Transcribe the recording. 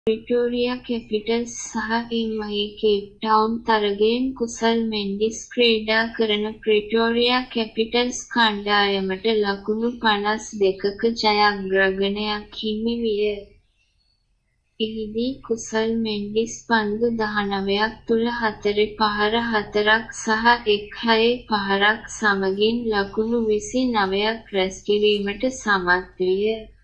ප්‍රිටෝරියා capitals සහ එම්.ආයි cape town තරගයෙන් කුසල් මෙන්ඩිස් ක්‍රීඩා කරන ප්‍රිටෝරියා කැපිටල්ස් කණ්ඩායමට ලකුණු 52ක ජයග්‍රහණයක් හිමි විය. එහිදී කුසල් මෙන්ඩිස් පන්දු 19ක් තුළ 4 පහර 4ක් සහ 1 පහරක් සමගින් ලකුණු 29ක් රැස් කිරීමට සමත් විය.